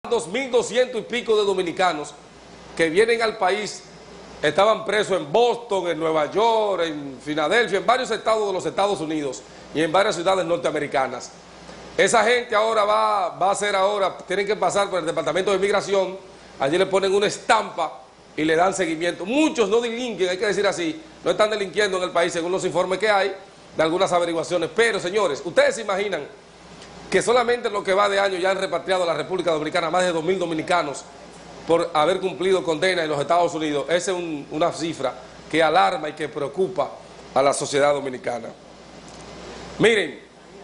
2.200 y pico de dominicanos que vienen al país, estaban presos en Boston, en Nueva York, en Filadelfia, en varios estados de los Estados Unidos y en varias ciudades norteamericanas. Esa gente ahora va a ser tienen que pasar por el Departamento de Migración, allí le ponen una estampa y le dan seguimiento. Muchos no delinquen, hay que decir así, no están delinquiendo en el país según los informes que hay de algunas averiguaciones, pero señores, ustedes se imaginan que solamente en lo que va de año ya han repatriado a la República Dominicana más de 2.000 dominicanos por haber cumplido condena en los Estados Unidos. Esa es una cifra que alarma y que preocupa a la sociedad dominicana. Miren,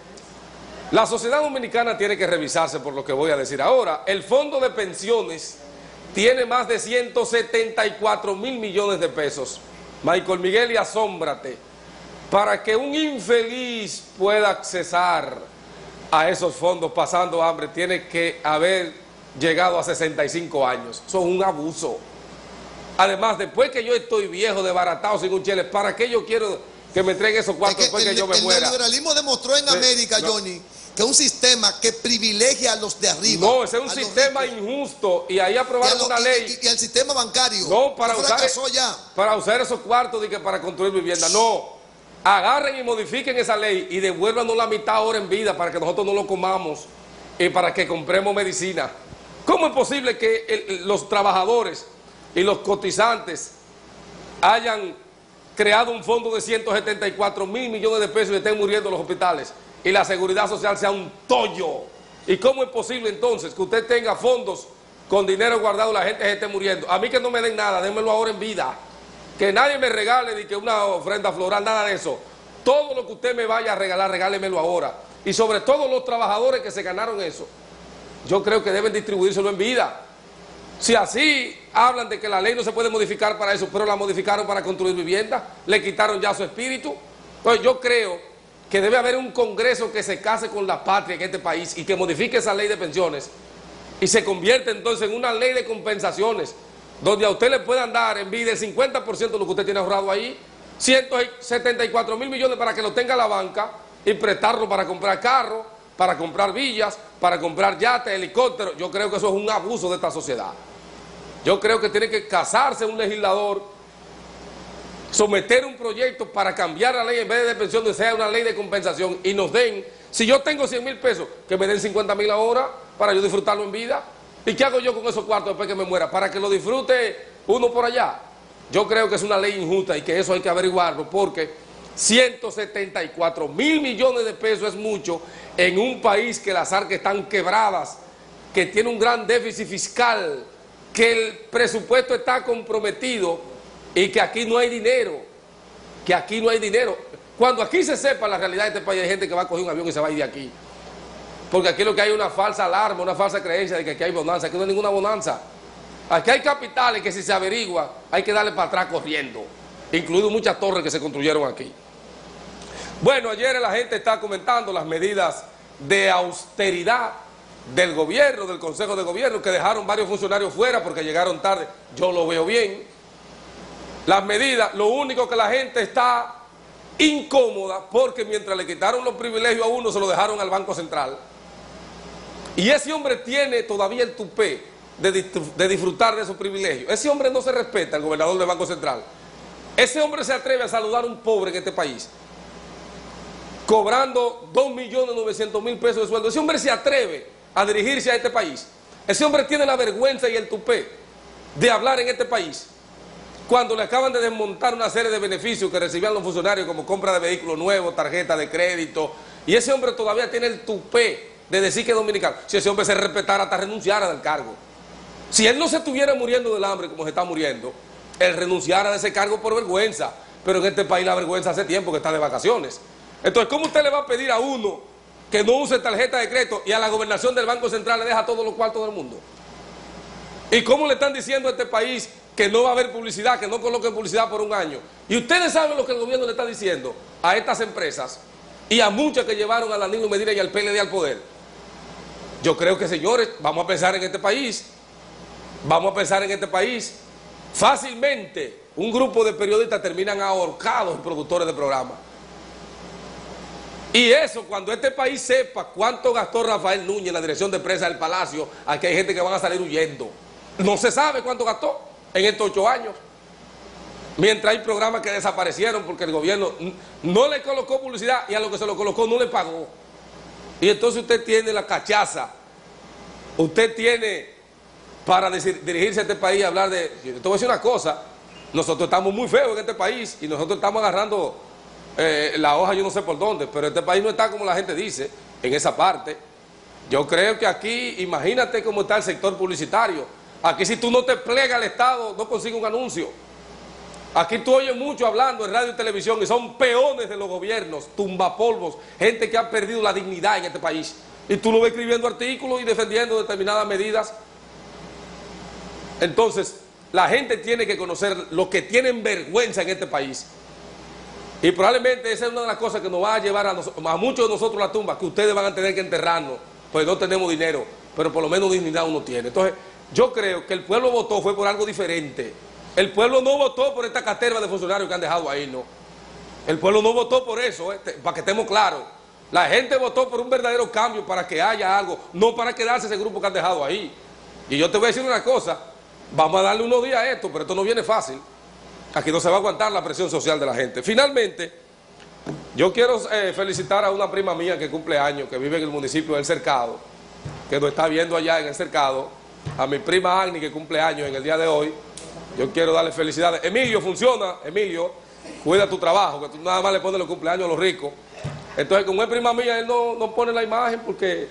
la sociedad dominicana tiene que revisarse por lo que voy a decir ahora. El fondo de pensiones tiene más de 174 mil millones de pesos. Michael Miguel, y asómbrate, para que un infeliz pueda accesar a esos fondos pasando hambre, tiene que haber llegado a 65 años. Eso es un abuso. Además, después que yo estoy viejo, desbaratado, sin un chele, ¿para qué yo quiero que me entreguen esos cuartos después que yo me muera? El neoliberalismo demostró en América, Johnny, que es un sistema que privilegia a los de arriba. No, ese es un sistema injusto, y ahí aprobaron una ley. Y el sistema bancario. No, para usar esos cuartos para construir vivienda. No. Agarren y modifiquen esa ley y devuélvanos la mitad ahora en vida para que nosotros no lo comamos y para que compremos medicina. ¿Cómo es posible que los trabajadores y los cotizantes hayan creado un fondo de 174 mil millones de pesos y estén muriendo en los hospitales y la seguridad social sea un tollo? ¿Y cómo es posible entonces que usted tenga fondos con dinero guardado y la gente se esté muriendo? A mí que no me den nada, démelo ahora en vida. Que nadie me regale ni que una ofrenda floral, nada de eso. Todo lo que usted me vaya a regalar, regálemelo ahora. Y sobre todo los trabajadores que se ganaron eso, yo creo que deben distribuírselo en vida. Si así hablan de que la ley no se puede modificar para eso, pero la modificaron para construir vivienda, le quitaron ya su espíritu. Entonces yo creo que debe haber un congreso que se case con la patria en este país y que modifique esa ley de pensiones y se convierte entonces en una ley de compensaciones, donde a usted le puedan dar en vida el 50% de lo que usted tiene ahorrado ahí, 174 mil millones para que lo tenga la banca y prestarlo para comprar carros, para comprar villas, para comprar yates, helicópteros. Yo creo que eso es un abuso de esta sociedad. Yo creo que tiene que casarse un legislador, someter un proyecto para cambiar la ley, en vez de pensiones sea una ley de compensación, y nos den, si yo tengo 100 mil pesos, que me den 50 mil ahora para yo disfrutarlo en vida. ¿Y qué hago yo con esos cuartos después que me muera? ¿Para que lo disfrute uno por allá? Yo creo que es una ley injusta y que eso hay que averiguarlo, porque 174 mil millones de pesos es mucho en un país que las arcas están quebradas, que tiene un gran déficit fiscal, que el presupuesto está comprometido y que aquí no hay dinero, Cuando aquí se sepa la realidad de este país, hay gente que va a coger un avión y se va a ir de aquí. Porque aquí lo que hay es una falsa alarma, una falsa creencia de que aquí hay bonanza. Aquí no hay ninguna bonanza. Aquí hay capitales que si se averigua hay que darle para atrás corriendo, incluido muchas torres que se construyeron aquí. Bueno, ayer la gente está comentando las medidas de austeridad del gobierno, del Consejo de Gobierno, que dejaron varios funcionarios fuera porque llegaron tarde. Yo lo veo bien. Las medidas, lo único que la gente está incómoda porque mientras le quitaron los privilegios a uno, se lo dejaron al Banco Central. Y ese hombre tiene todavía el tupé de disfrutar de esos privilegios. Ese hombre no se respeta, el gobernador del Banco Central. Ese hombre se atreve a saludar a un pobre en este país, cobrando 2.900.000 pesos de sueldo. Ese hombre se atreve a dirigirse a este país. Ese hombre tiene la vergüenza y el tupé de hablar en este país, cuando le acaban de desmontar una serie de beneficios que recibían los funcionarios, como compra de vehículos nuevos, tarjeta de crédito, y ese hombre todavía tiene el tupé de decir que es dominicano. Si ese hombre se respetara, hasta renunciara del cargo. Si él no se estuviera muriendo del hambre como se está muriendo, él renunciara de ese cargo por vergüenza. Pero en este país la vergüenza hace tiempo que está de vacaciones. Entonces, ¿cómo usted le va a pedir a uno que no use tarjeta de crédito y a la gobernación del Banco Central le deja todos los cuartos del mundo? ¿Y cómo le están diciendo a este país que no va a haber publicidad, que no coloquen publicidad por un año? Y ustedes saben lo que el gobierno le está diciendo a estas empresas y a muchas que llevaron a Danilo Medina y al PLD al poder. Yo creo que, señores, vamos a pensar en este país. Fácilmente un grupo de periodistas terminan ahorcados en productores de programas. Y eso, cuando este país sepa cuánto gastó Rafael Núñez en la dirección de prensa del Palacio, aquí hay gente que van a salir huyendo. No se sabe cuánto gastó en estos 8 años. Mientras hay programas que desaparecieron porque el gobierno no le colocó publicidad y a lo que se lo colocó no le pagó. Y entonces usted tiene la cachaza, usted tiene para dirigirse a este país y hablar de... Yo te voy a decir una cosa, nosotros estamos muy feos en este país y nosotros estamos agarrando la hoja yo no sé por dónde, pero este país no está como la gente dice en esa parte. Yo creo que aquí, imagínate cómo está el sector publicitario. Aquí si tú no te plegas al Estado, no consigues un anuncio. Aquí tú oyes mucho hablando en radio y televisión y son peones de los gobiernos, tumbapolvos, gente que ha perdido la dignidad en este país. Y tú lo ves escribiendo artículos y defendiendo determinadas medidas. Entonces, la gente tiene que conocer los que tienen vergüenza en este país. Y probablemente esa es una de las cosas que nos va a llevar a muchos de nosotros a la tumba, que ustedes van a tener que enterrarnos, pues no tenemos dinero, pero por lo menos dignidad uno tiene. Entonces, yo creo que el pueblo votó fue por algo diferente. El pueblo no votó por esta caterva de funcionarios que han dejado ahí, no. El pueblo no votó por eso, para que estemos claros. La gente votó por un verdadero cambio para que haya algo, no para quedarse ese grupo que han dejado ahí. Y yo te voy a decir una cosa, vamos a darle unos días a esto, pero esto no viene fácil. Aquí no se va a aguantar la presión social de la gente. Finalmente, yo quiero felicitar a una prima mía que cumple años, que vive en el municipio del Cercado, que nos está viendo allá en el Cercado, a mi prima Agni, que cumple años en el día de hoy. Yo quiero darle felicidades. Emilio, funciona, Emilio, cuida tu trabajo, que tú nada más le pones los cumpleaños a los ricos. Entonces, como es prima mía, él no pone la imagen porque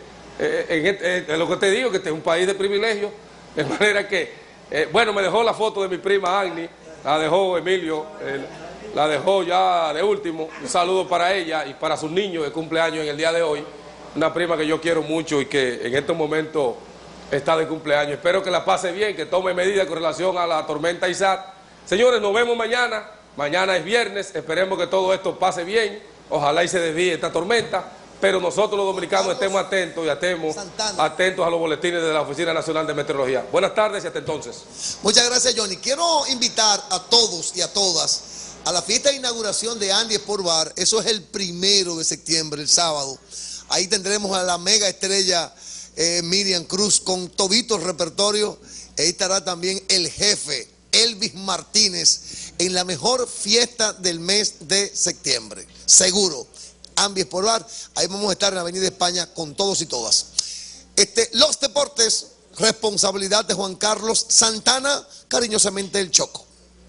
en lo que te digo, que este es un país de privilegio, de manera que, bueno, me dejó la foto de mi prima Agni, la dejó Emilio, la dejó ya de último. Un saludo para ella y para sus niños de cumpleaños en el día de hoy. Una prima que yo quiero mucho y que en estos momentos está de cumpleaños. Espero que la pase bien, que tome medidas con relación a la tormenta Isaac. Señores, nos vemos mañana. Mañana es viernes. Esperemos que todo esto pase bien. Ojalá y se desvíe esta tormenta. Pero nosotros los dominicanos estemos atentos y atentos a los boletines de la Oficina Nacional de Meteorología. Buenas tardes y hasta entonces. Muchas gracias, Johnny. Quiero invitar a todos y a todas a la fiesta de inauguración de Andy Sport Bar. Eso es el 1 de septiembre, el sábado. Ahí tendremos a la mega estrella Miriam Cruz con todito el repertorio. Ahí estará también el jefe Elvis Martínez en la mejor fiesta del mes de septiembre. Seguro. Andy Sport Bar, ahí vamos a estar en la Avenida España con todos y todas. Los deportes, responsabilidad de Juan Carlos Santana, cariñosamente el Choco.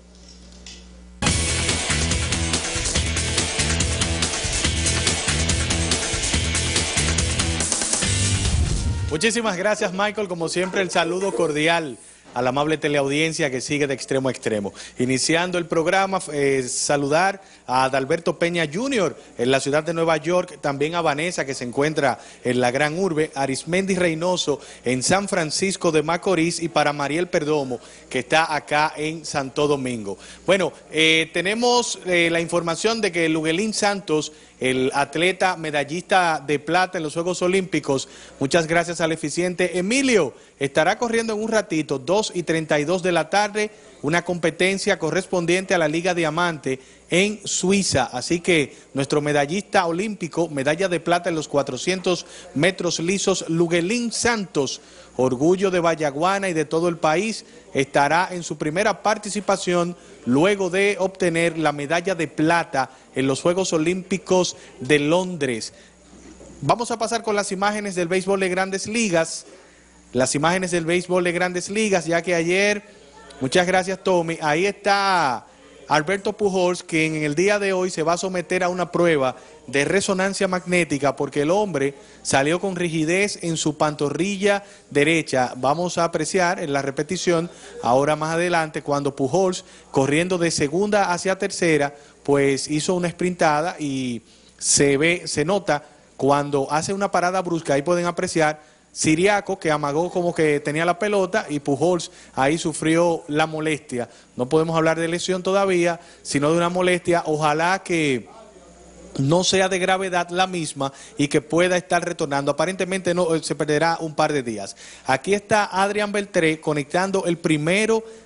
Muchísimas gracias, Michael. Como siempre, el saludo cordial a la amable teleaudiencia que sigue de extremo a extremo. Iniciando el programa, saludar a Adalberto Peña Jr. en la ciudad de Nueva York, también a Vanessa, que se encuentra en la gran urbe, Arismendi Reynoso en San Francisco de Macorís, y para Mariel Perdomo, que está acá en Santo Domingo. Bueno, tenemos la información de que Luguelín Santos, el atleta medallista de plata en los Juegos Olímpicos, muchas gracias al eficiente Emilio, estará corriendo en un ratito, 2:32 de la tarde, una competencia correspondiente a la Liga Diamante en Suiza. Así que nuestro medallista olímpico, medalla de plata en los 400 metros lisos, Luguelín Santos, orgullo de Vallaguana y de todo el país, estará en su primera participación luego de obtener la medalla de plata en los Juegos Olímpicos de Londres. Vamos a pasar con las imágenes del béisbol de Grandes Ligas. Las imágenes del béisbol de Grandes Ligas, ya que ayer, muchas gracias Tommy, ahí está Alberto Pujols, quien en el día de hoy se va a someter a una prueba de resonancia magnética porque el hombre salió con rigidez en su pantorrilla derecha. Vamos a apreciar en la repetición ahora más adelante cuando Pujols, corriendo de segunda hacia tercera, pues hizo una sprintada y se nota cuando hace una parada brusca. Ahí pueden apreciar Siriaco, que amagó como que tenía la pelota, y Pujols ahí sufrió la molestia. No podemos hablar de lesión todavía, sino de una molestia. Ojalá que no sea de gravedad la misma y que pueda estar retornando. Aparentemente no, se perderá un par de días. Aquí está Adrián Beltré conectando el primero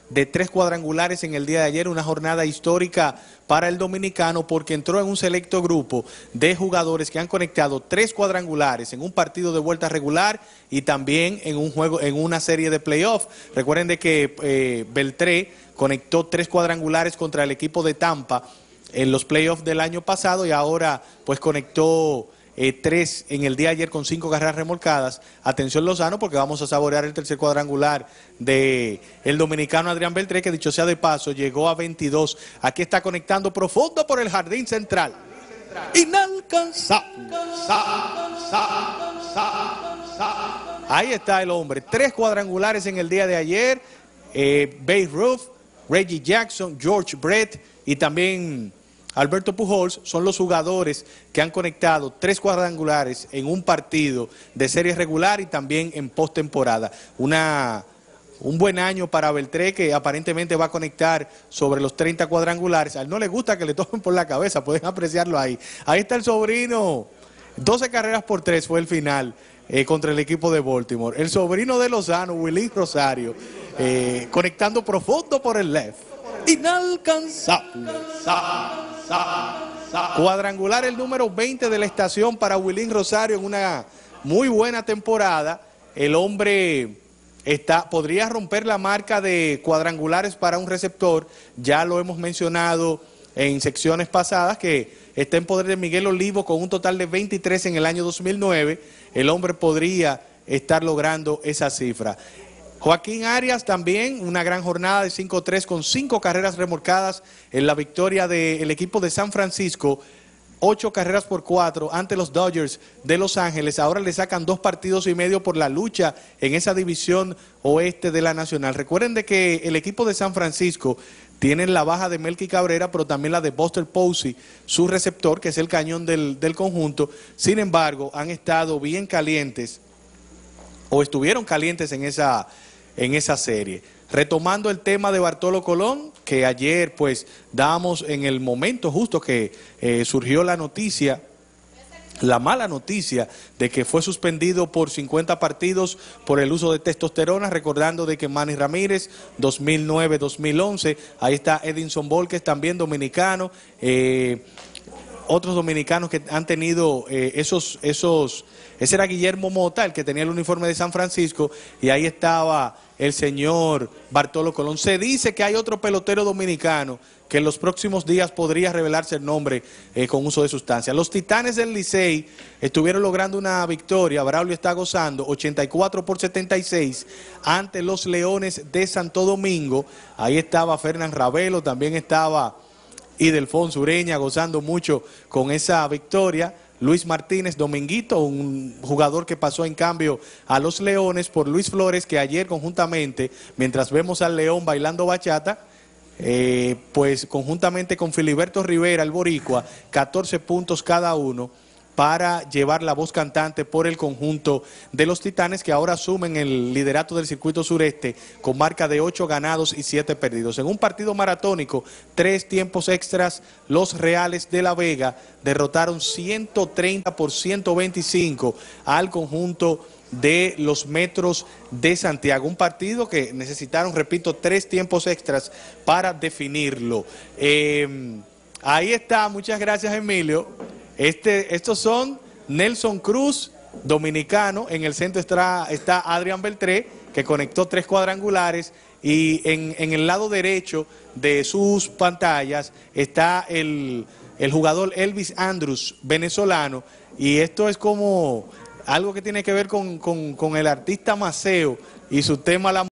de 3 cuadrangulares en el día de ayer, una jornada histórica para el dominicano porque entró en un selecto grupo de jugadores que han conectado 3 cuadrangulares en un partido de vuelta regular y también en un juego, en una serie de playoff. Recuerden de que Beltré conectó 3 cuadrangulares contra el equipo de Tampa en los playoffs del año pasado y ahora pues conectó 3 en el día de ayer con 5 carreras remolcadas. Atención Lozano, porque vamos a saborear el tercer cuadrangular de el dominicano Adrián Beltré, que dicho sea de paso, llegó a 22. Aquí está conectando profundo por el jardín central. Inalcanzable. Ahí está el hombre. 3 cuadrangulares en el día de ayer. Babe Ruth, Reggie Jackson, George Brett y también Alberto Pujols son los jugadores que han conectado 3 cuadrangulares en un partido de serie regular y también en postemporada. Un buen año para Beltré, que aparentemente va a conectar sobre los 30 cuadrangulares. A él no le gusta que le tomen por la cabeza, pueden apreciarlo ahí. Ahí está el sobrino. 12 carreras por 3 fue el final contra el equipo de Baltimore. El sobrino de Lozano, Wilín Rosario, conectando profundo por el left. Inalcanzable. Cuadrangular el número 20 de la estación para Wilín Rosario en una muy buena temporada. El hombre podría romper la marca de cuadrangulares para un receptor. Ya lo hemos mencionado en secciones pasadas que está en poder de Miguel Olivo con un total de 23 en el año 2009. El hombre podría estar logrando esa cifra. Joaquín Arias también, una gran jornada de 5-3 con 5 carreras remolcadas en la victoria del equipo de San Francisco, 8 carreras por 4 ante los Dodgers de Los Ángeles. Ahora le sacan 2 partidos y medio por la lucha en esa división oeste de la Nacional. Recuerden de que el equipo de San Francisco tiene la baja de Melky Cabrera, pero también la de Buster Posey, su receptor, que es el cañón del conjunto. Sin embargo, han estado bien calientes, o estuvieron calientes en esa serie. Retomando el tema de Bartolo Colón, que ayer pues dábamos en el momento justo que surgió la noticia, la mala noticia de que fue suspendido por 50 partidos por el uso de testosterona, recordando de que Manny Ramírez, 2009-2011, ahí está Edinson Volquez, también dominicano, otros dominicanos que han tenido ese era Guillermo Mota, el que tenía el uniforme de San Francisco, y ahí estaba el señor Bartolo Colón. Se dice que hay otro pelotero dominicano que en los próximos días podría revelarse el nombre con uso de sustancias. Los Titanes del Licey estuvieron logrando una victoria, Braulio está gozando, 84-76 ante los Leones de Santo Domingo. Ahí estaba Fernán Ravelo, también estaba Idelfonso Ureña gozando mucho con esa victoria. Luis Martínez, Dominguito, un jugador que pasó en cambio a los Leones por Luis Flores, que ayer conjuntamente, mientras vemos al León bailando bachata, pues conjuntamente con Filiberto Rivera, el boricua, 14 puntos cada uno para llevar la voz cantante por el conjunto de los Titanes, que ahora asumen el liderato del circuito sureste con marca de 8 ganados y 7 perdidos. En un partido maratónico, 3 tiempos extras, los Reales de La Vega derrotaron 130-125 al conjunto de los Metros de Santiago. Un partido que necesitaron, repito, 3 tiempos extras para definirlo. Ahí está, muchas gracias Emilio. Estos son Nelson Cruz, dominicano, en el centro está Adrián Beltré, que conectó 3 cuadrangulares, y en el lado derecho de sus pantallas está el jugador Elvis Andrus, venezolano, y esto es como algo que tiene que ver con el artista Maceo y su tema La